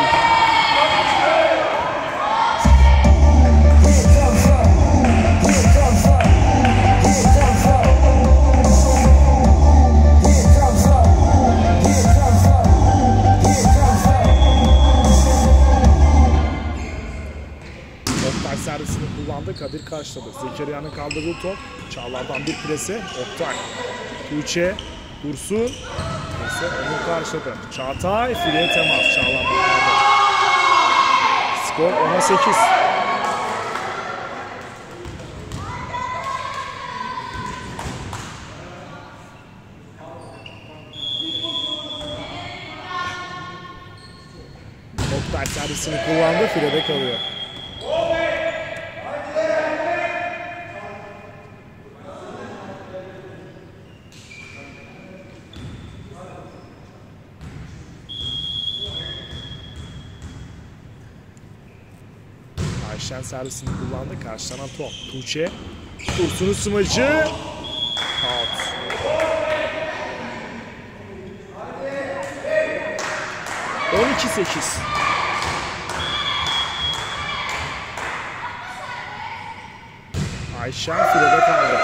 Oktay servisini kullandı. Kadir karşıladı. Zekeriya'nın kaldırdığı top. Çağlar'dan bir presi. Oktay. Tuğçe. Dursun. Neyse onu karşıladı. Çağatay. Fileye temas. Çağlar'dan kaldı. Skor 10'a 8. Oktay servisini kullandı. Filede kalıyor. Ayşen servisini kullandı. Karşılanan top. Tuğçe. Dursun'un smacı. Out. ...12-8. Ayşen filede kaldı.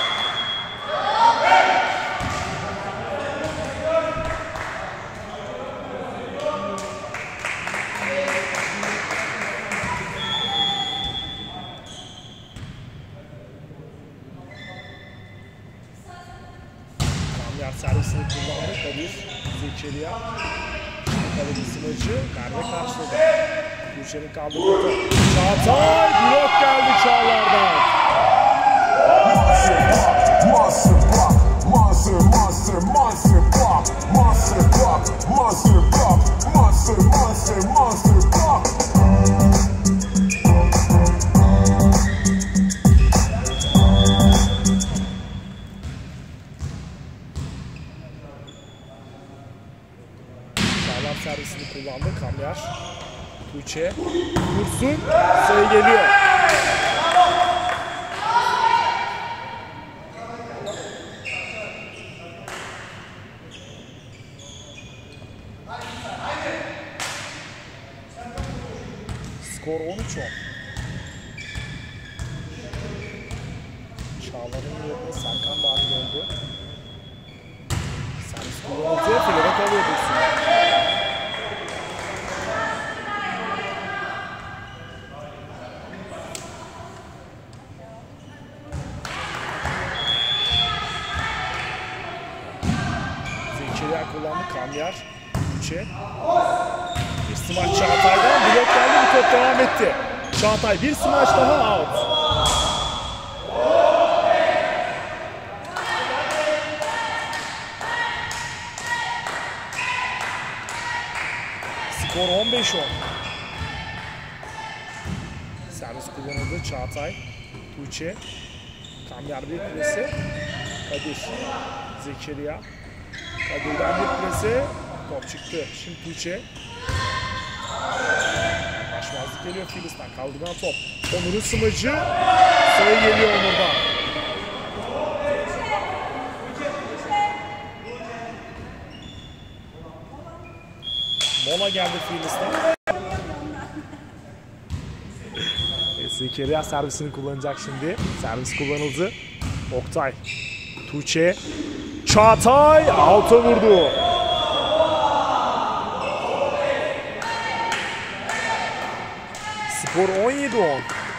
Servisini kullandı. Kadir, Zekeriya. Kadir smacı. Merve karşıladı. Tuğçe'nin kaldırdığı top. Çağatay. Blok geldi Çağlar'dan. Servisini kullandı. Kamyar. Tuğçe. Dursun. Sayı geliyor. Skor 13-10. Çağlar'ın yerine Serkan dahil oldu. Servis kullanıldı. Filede kalıyor Dursun. Kullandı Kamyar. Tuğçe. Bir smaç Çağatay'dan. Blok geldi. Bu top devam etti. Çağatay bir smaç daha out. Skor 15-10. Servis kullanıldı. Çağatay. Tuğçe. Kamyar bir presi. Kadir. Zekeriya. Kadir'den bir presi. Top çıktı. Şimdi Tuğçe. Başmazlık geliyor Filis'ten. Kaldırılan top. Onur'un smacı. Sayı geliyor Onur'dan. Mola geldi Filis'ten. Zekeriya servisini kullanacak şimdi. Servis kullanıldı. Oktay. Tuğçe. Çağatay out'a vurdu. Skor 17-10.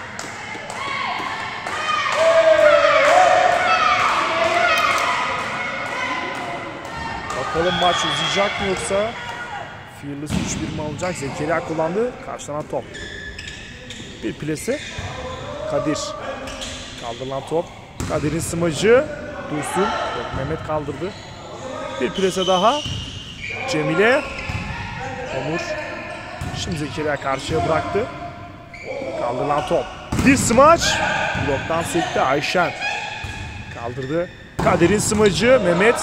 Bakalım maç uzayacak mı yoksa Fearless 3-1 mi alacak? Zekeriya kullandı. Karşılanan top. Bir plase. Kadir. Kaldırılan top. Kadir'in smacı. Dursun. Yok, Mehmet kaldırdı. Bir plase daha. Cemile. Onur. Şimdi Zekeriya karşıya bıraktı. Kaldırılan top. Bir smaç. Bloktan sekti Ayşen. Kaldırdı. Kadir'in smacı. Mehmet.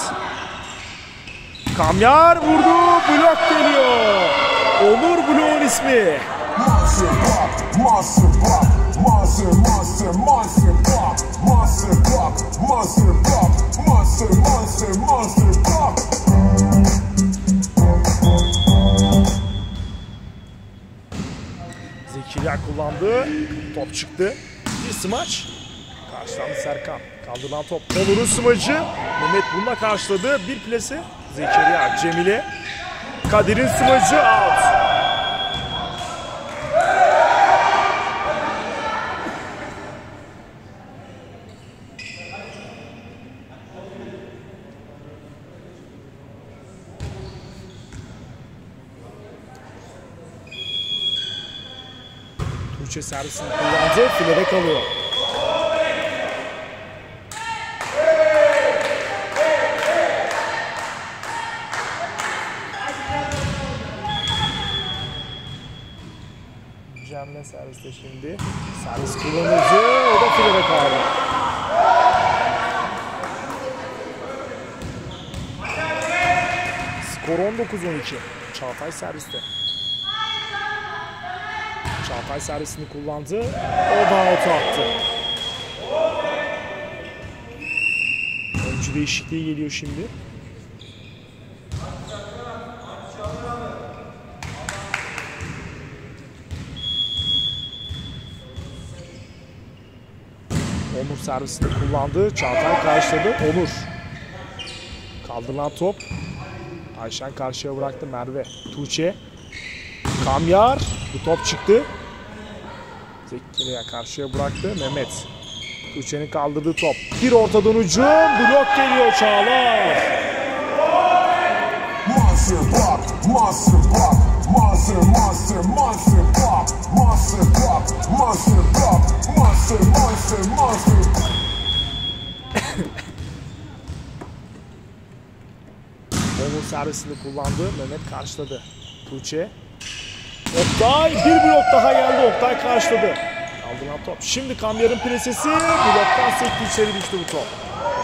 Kamyar vurdu. Blok geliyor. Onur bloğun ismi. Monster,
pop, monster pop, monster, monster, monster pop.
Zekeriya kullandı. Top çıktı. Bir smaç. Karşılandı Serkan. Kaldırılan top. Onur'un smacı. Mehmet bununla karşıladı. Bir plase. Zekeriya, Cemile. Kadir'in smacı. Out. Tuğçe servisini kullandı. Filede kalıyor. Cemle serviste şimdi. Servis kullanıcı. O da filede kaldı. Skor 19-12. Çağatay serviste. Çağatay servisini kullandı. O da out attı. Oyuncu değişikliği geliyor şimdi. Onur servisini kullandı. Çağatay karşıladı. Onur. Kaldırılan top. Ayşen karşıya bıraktı. Merve. Tuğçe. Kamyar. Bu top çıktı. Zekeriya karşıya bıraktı. Mehmet. Tuğçe'nin kaldırdığı top. Bir ortadan ucu. Blok geliyor Çağlar.
Monster pop, monster pop, monster, monster, monster pop, monster pop, monster pop, monster, monster, monster.
Onur servisini kullandı. Mehmet karşıladı. Tuğçe. Oktay. Bir blok daha geldi. Oktay karşıladı. Kaldırılan top. Şimdi Kamyar'ın presesi. Bloktan sekti, içeri düştü bu top.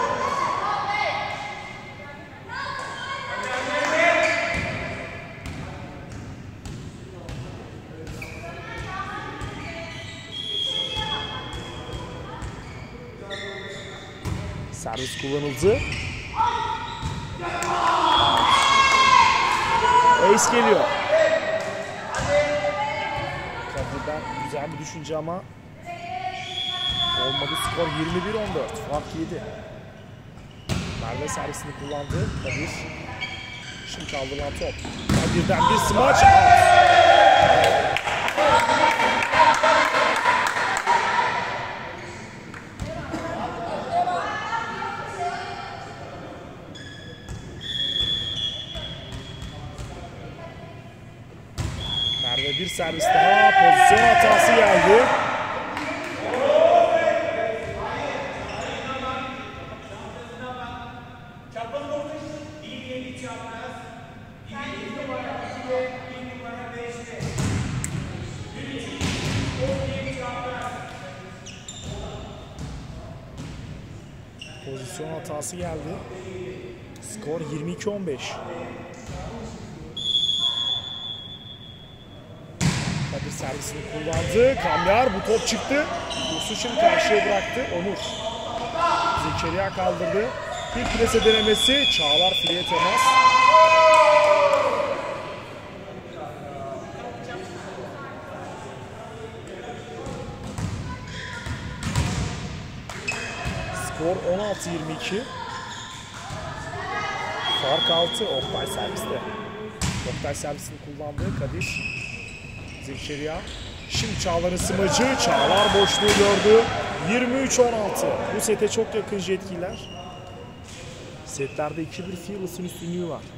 Servis kullanıldı. Ace geliyor. Kadir'den güzel bir düşünce ama olmadı. Skor 21-14. Fark 7. Merve servisini kullandı. Kadir. Şimdi kaldırılan top. Kadir'den bir smaç. Merve bir servis daha. Pozisyon hatası geldi. Pozisyon hatası geldi. Skor 22-15. Kadir servisini kullandı. Kamyar bu top çıktı. Dursun şimdi karşıya bıraktı. Onur. Zekeriya kaldırdı. Bir plase denemesi. Çağlar fileye temas. Skor 16-22. Fark 6. Oktay serviste. Oktay servisini kullandı. Kadir. Zekeriya. Şimdi Çağlar'ın smacı. Çağlar boşluğu gördü. 23-16. Bu sete çok yakın Jetkiler. Setlerde 2-1 Fearless'ın üstünlüğü var.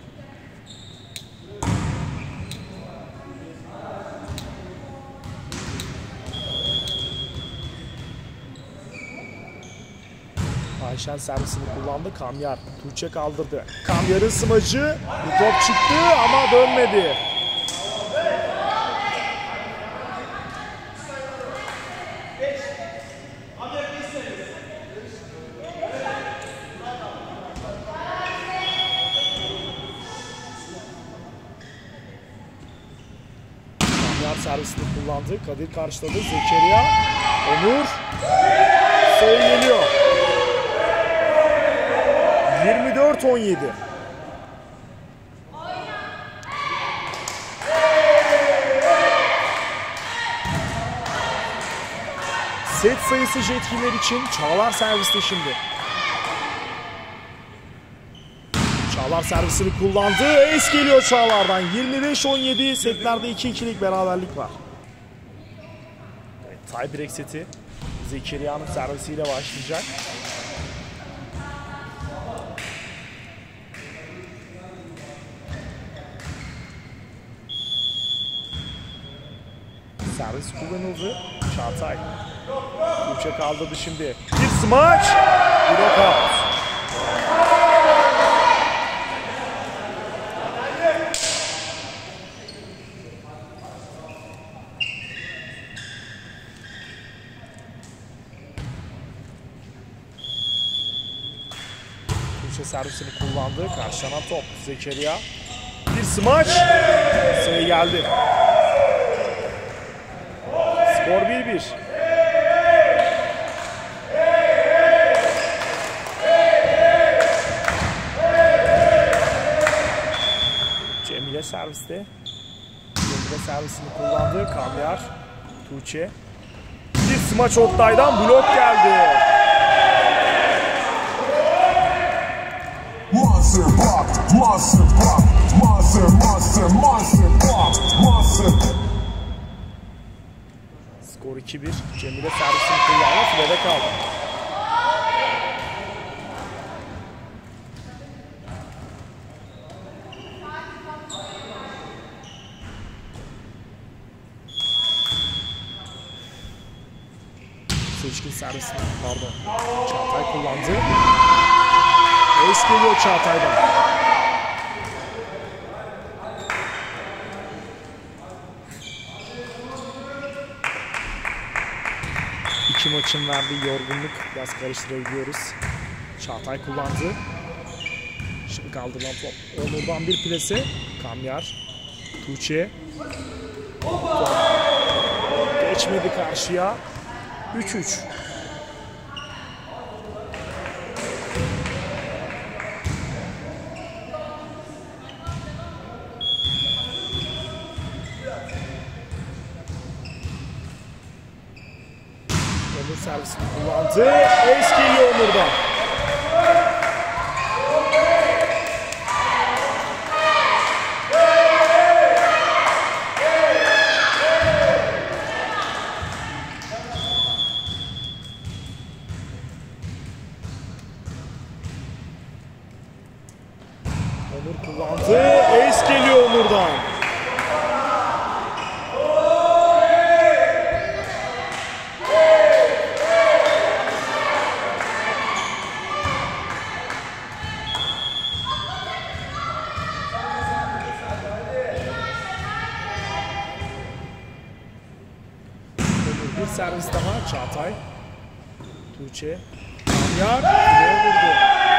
Ayşen servisini kullandı. Kamyar. Tuğçe kaldırdı. Kamyar'ın smacı. Bu top çıktı ama dönmedi. Servisini kullandı. Kadir karşıladı. Zekeriya. Onur. Sayı geliyor. 24-17. Set sayısı Jetgiller için. Çağlar serviste şimdi. Çağlar servisini kullandı. Ace geliyor Çağlar'dan. 25-17. Setlerde 2-2'lik beraberlik var. Evet, tie-break seti Zekeriya'nın servisiyle başlayacak. Servis kullanıldı. Çağatay. Tuğçe kaldırdı şimdi. Bir smaç. Blok out. Tuğçe servisini kullandı. Karşılanan top. Zekeriya. Bir smaç. Sayı geldi. Skor 1-1. Cemile serviste. Cemile servisini kullandı. Kamyar. Tuğçe. Bir smaç Oktay'dan blok geldi.
Monster pop, monster pop, monster, monster, monster pop, monster.
Skor 2-1. Cemile servisini kullandı. Filede kaldı. Seçkin servisini, pardon, Çağatay kullandı. Ace geliyor Çağatay'dan. İki maçın verdiği yorgunluk biraz karıştırabiliyoruz. Çağatay kullandı. Şimdi kaldırılan top. Onur'dan bir plase. Kamyar. Tuğçe. Top geçmedi karşıya. 3-3. Onur servisini kullandı. Ace geliyor Onur'dan. Onur kullandı. Ace geliyor Onur'dan. Bir servis daha. Çağatay. Tuğçe. Kamyar. Fileye vurdu.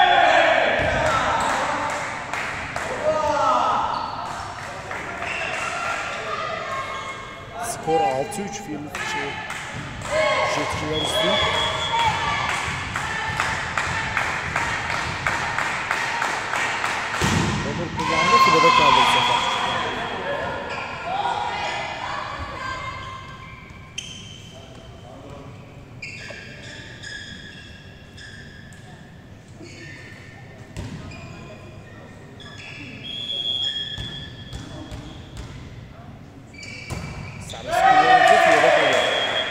Skor 6-3. Jetgiller üstün. Onur kullandı. Filede kaldı bu sefer. Servis kullanınca filede kalıyor.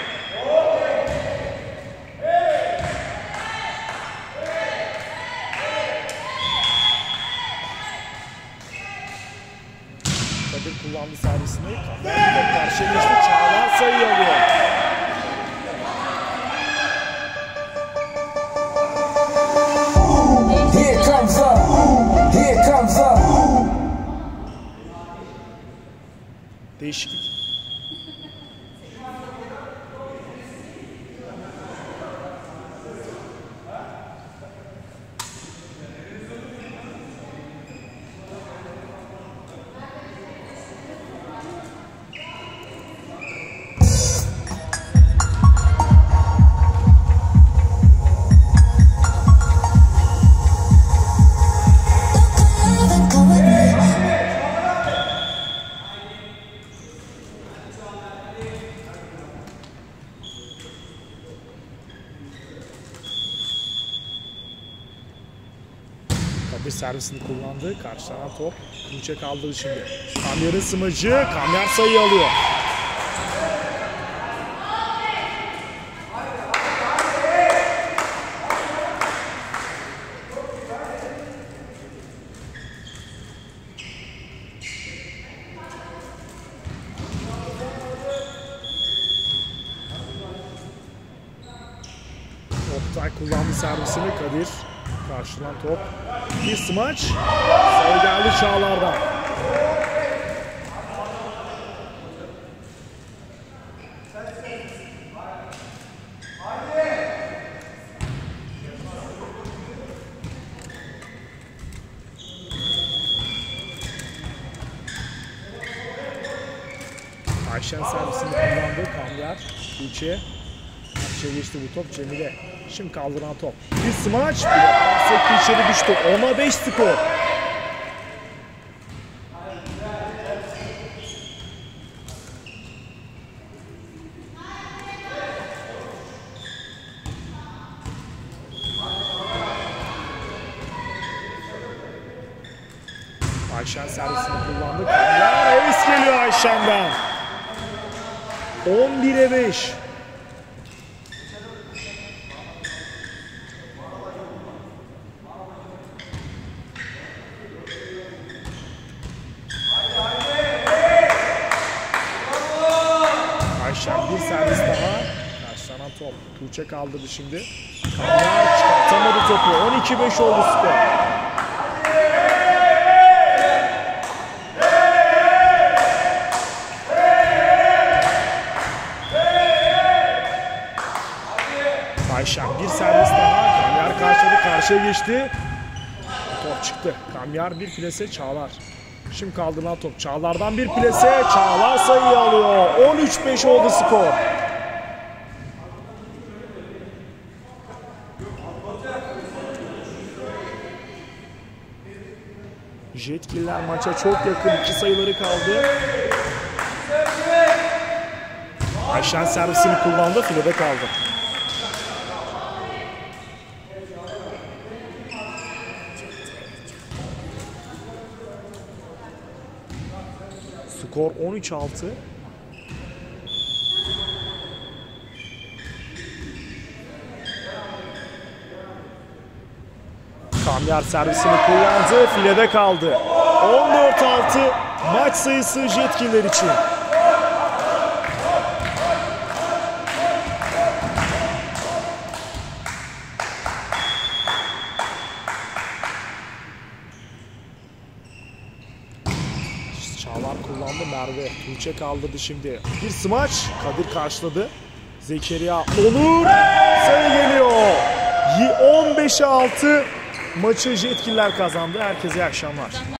Kadir kullandı servisini. Kamyar karşıya geçti. Çağlar sayı alıyor.
Here comes up, here comes up.
Değişiklik. Kadir servisini kullandı. Karşılanan top. Tuğçe kaldırdı şimdi. Kamyar'ın smacı. Kamyar sayı alıyor. Oktay kullandı servisini. Kadir. Karşılanan top. Bir smaç. Sayı geldi Çağlar'dan. Ayşen servisini kullandı. Kamyer. Tuğçe. Tuğçe geçti bu top. Cemile. Şimdi kaldıran top. Bir smaç. Bir pas sekti, içeri düştü. 10'a 5 skor. Ayşen servisini kullandı. Kamyer. Ace geliyor Ayşen'den. 11'e 5. Ayşen bir servis daha. Karşılanan top. Tuğçe kaldırdı şimdi. Kamyer çıkartamadı topu. 12-5 oldu skor. Ayşen bir servis daha. Kamyer karşıladı. Karşıya geçti. Top çıktı. Kamyer bir plase Çağlar. Şimdi kaldırılan top. Çağlar'dan bir plase. Çağlar sayıyı alıyor. 13-5 oldu skor. Jetgiller maça çok yakın. 2 sayıları kaldı. Ayşen servisini kullandı. Filede kaldı. Skor 13-6. Kamyer servisini kullandı. Filede kaldı. 14-6 maç sayısı Jetgiller için. Çağlar kullandı. Merve. Tuğçe kaldırdı şimdi. Bir smaç. Kadir karşıladı. Zekeriya. Onur. Sayı geliyor. 15'e 6 maçı Jetgiller kazandı. Herkese iyi akşamlar.